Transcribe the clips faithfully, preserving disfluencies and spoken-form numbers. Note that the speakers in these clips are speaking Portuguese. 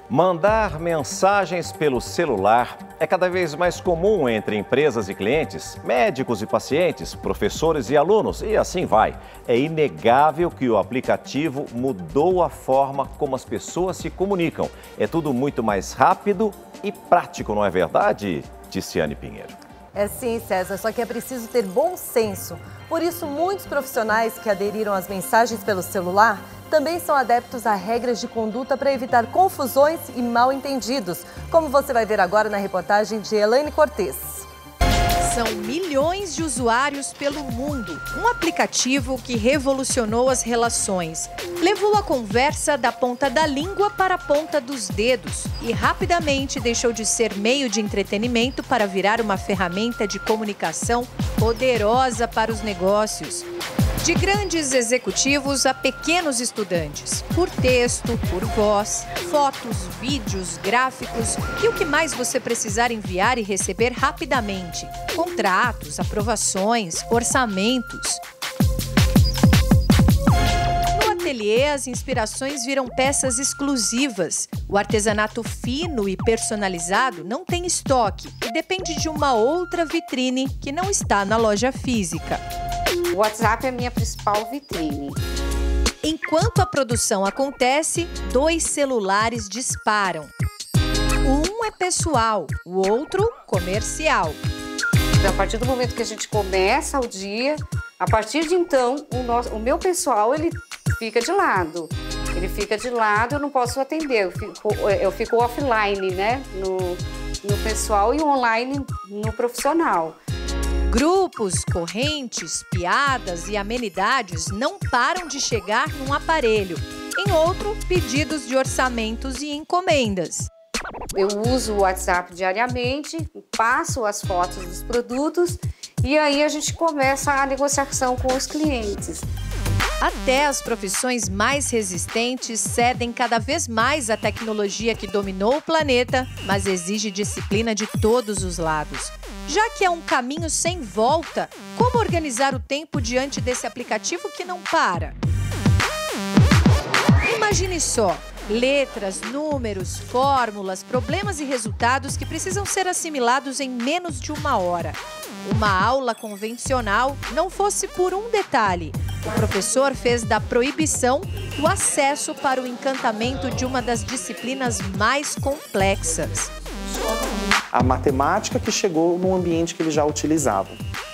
Mandar mensagens pelo celular é cada vez mais comum entre empresas e clientes, médicos e pacientes, professores e alunos, e assim vai. É inegável que o aplicativo mudou a forma como as pessoas se comunicam. É tudo muito mais rápido e prático, não é verdade, Ticiane Pinheiro? É sim, César, só que é preciso ter bom senso. Por isso, muitos profissionais que aderiram às mensagens pelo celular também são adeptos a regras de conduta para evitar confusões e mal-entendidos, como você vai ver agora na reportagem de Elaine Cortez. São milhões de usuários pelo mundo. Um aplicativo que revolucionou as relações. Levou a conversa da ponta da língua para a ponta dos dedos e rapidamente deixou de ser meio de entretenimento para virar uma ferramenta de comunicação poderosa para os negócios. De grandes executivos a pequenos estudantes, por texto, por voz, fotos, vídeos, gráficos e o que mais você precisar enviar e receber rapidamente. Contratos, aprovações, orçamentos. No ateliê, as inspirações viram peças exclusivas. O artesanato fino e personalizado não tem estoque e depende de uma outra vitrine que não está na loja física. O WhatsApp é a minha principal vitrine. Enquanto a produção acontece, dois celulares disparam. Um é pessoal, o outro comercial. A partir do momento que a gente começa o dia, a partir de então, o, nosso, o meu pessoal ele fica de lado. Ele fica de lado, eu não posso atender, eu fico, eu fico offline, né? No, no pessoal e online no profissional. Grupos, correntes, piadas e amenidades não param de chegar num aparelho. Em outro, pedidos de orçamentos e encomendas. Eu uso o WhatsApp diariamente, passo as fotos dos produtos e aí a gente começa a negociação com os clientes. Até as profissões mais resistentes cedem cada vez mais à tecnologia que dominou o planeta, mas exige disciplina de todos os lados. Já que é um caminho sem volta, como organizar o tempo diante desse aplicativo que não para? Imagine só, letras, números, fórmulas, problemas e resultados que precisam ser assimilados em menos de uma hora. Uma aula convencional não fosse por um detalhe. O professor fez da proibição o acesso para o encantamento de uma das disciplinas mais complexas. A matemática que chegou no ambiente que eles já utilizavam.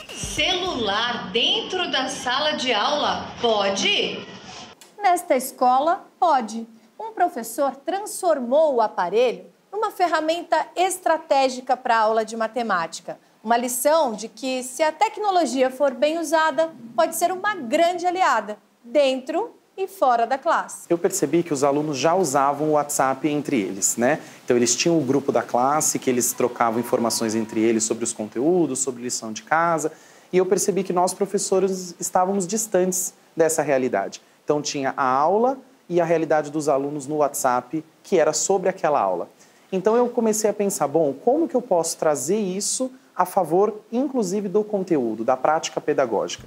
Celular dentro da sala de aula pode? Nesta escola, pode. Um professor transformou o aparelho numa ferramenta estratégica para a aula de matemática. Uma lição de que, se a tecnologia for bem usada, pode ser uma grande aliada, dentro e fora da classe. Eu percebi que os alunos já usavam o WhatsApp entre eles, né? Então, eles tinham o grupo da classe, que eles trocavam informações entre eles sobre os conteúdos, sobre lição de casa. E eu percebi que nós, professores, estávamos distantes dessa realidade. Então, tinha a aula e a realidade dos alunos no WhatsApp, que era sobre aquela aula. Então, eu comecei a pensar, bom, como que eu posso trazer isso a favor, inclusive, do conteúdo, da prática pedagógica?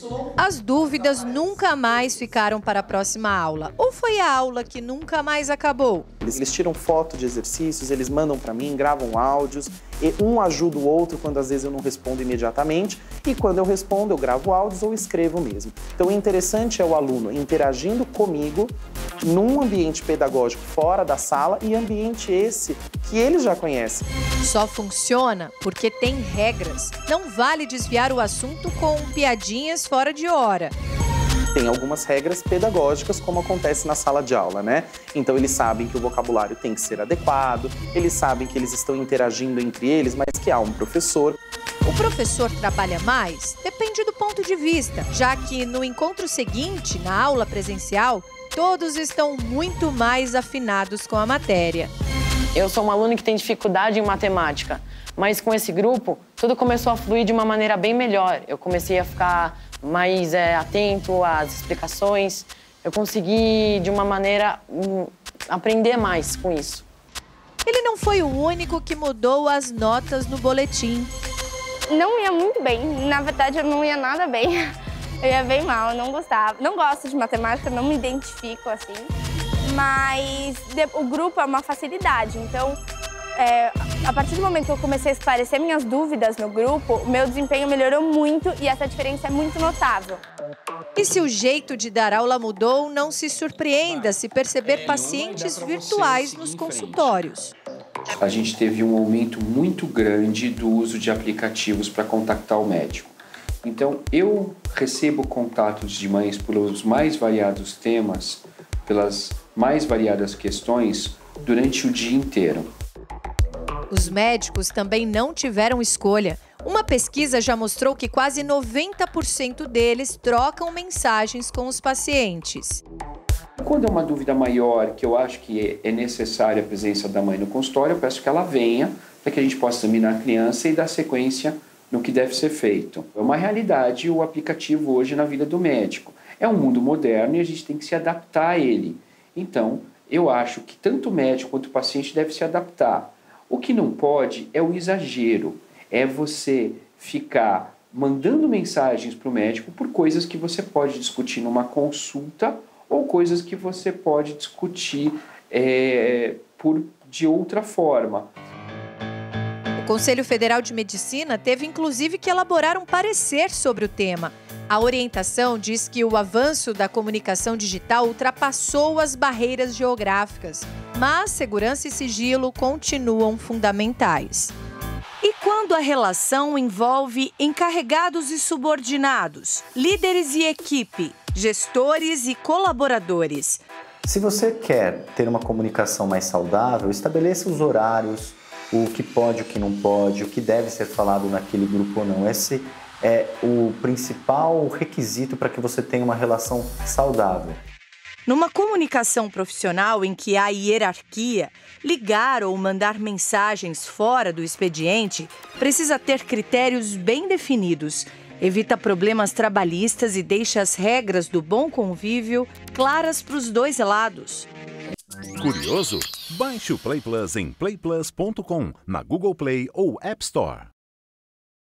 As dúvidas nunca mais ficaram para a próxima aula. Ou foi a aula que nunca mais acabou? Eles, eles tiram foto de exercícios, eles mandam para mim, gravam áudios, e um ajuda o outro quando às vezes eu não respondo imediatamente, e quando eu respondo eu gravo áudios ou escrevo mesmo. Então o interessante é o aluno interagindo comigo num ambiente pedagógico fora da sala e ambiente esse que ele já conhece. Só funciona porque tem regras. Não vale desviar o assunto com piadinhas fora de hora. Tem algumas regras pedagógicas, como acontece na sala de aula, né? Então, eles sabem que o vocabulário tem que ser adequado, eles sabem que eles estão interagindo entre eles, mas que há um professor. O professor trabalha mais? Depende do ponto de vista, já que no encontro seguinte, na aula presencial, todos estão muito mais afinados com a matéria. Eu sou uma aluna que tem dificuldade em matemática, mas com esse grupo, tudo começou a fluir de uma maneira bem melhor. Eu comecei a ficar mais é, atento às explicações. Eu consegui, de uma maneira, um, aprender mais com isso. Ele não foi o único que mudou as notas no boletim. Não ia muito bem. Na verdade, eu não ia nada bem. Eu ia bem mal, eu não gostava. Não gosto de matemática, não me identifico assim. mas o grupo é uma facilidade. Então, é, a partir do momento que eu comecei a esclarecer minhas dúvidas no grupo, o meu desempenho melhorou muito e essa diferença é muito notável. E se o jeito de dar aula mudou, não se surpreenda se perceber pacientes virtuais nos consultórios. A gente teve um aumento muito grande do uso de aplicativos para contactar o médico. Então, eu recebo contatos de mães pelos mais variados temas, pelas mais variadas questões, durante o dia inteiro. Os médicos também não tiveram escolha. Uma pesquisa já mostrou que quase noventa por cento deles trocam mensagens com os pacientes. Quando é uma dúvida maior, que eu acho que é necessária a presença da mãe no consultório, eu peço que ela venha, para que a gente possa examinar a criança e dar sequência no que deve ser feito. É uma realidade o aplicativo hoje na vida do médico. É um mundo moderno e a gente tem que se adaptar a ele. Então, eu acho que tanto o médico quanto o paciente deve se adaptar. O que não pode é o exagero, é você ficar mandando mensagens para o médico por coisas que você pode discutir numa consulta ou coisas que você pode discutir é, por, de outra forma. O Conselho Federal de Medicina teve inclusive que elaborar um parecer sobre o tema. A orientação diz que o avanço da comunicação digital ultrapassou as barreiras geográficas, mas segurança e sigilo continuam fundamentais. E quando a relação envolve encarregados e subordinados, líderes e equipe, gestores e colaboradores? Se você quer ter uma comunicação mais saudável, estabeleça os horários, o que pode, o que não pode, o que deve ser falado naquele grupo ou não. Esse é o principal requisito para que você tenha uma relação saudável. Numa comunicação profissional em que há hierarquia, ligar ou mandar mensagens fora do expediente precisa ter critérios bem definidos. Evita problemas trabalhistas e deixa as regras do bom convívio claras para os dois lados. Curioso? Baixe o Play Plus em play plus ponto com, na Google Play ou App Store.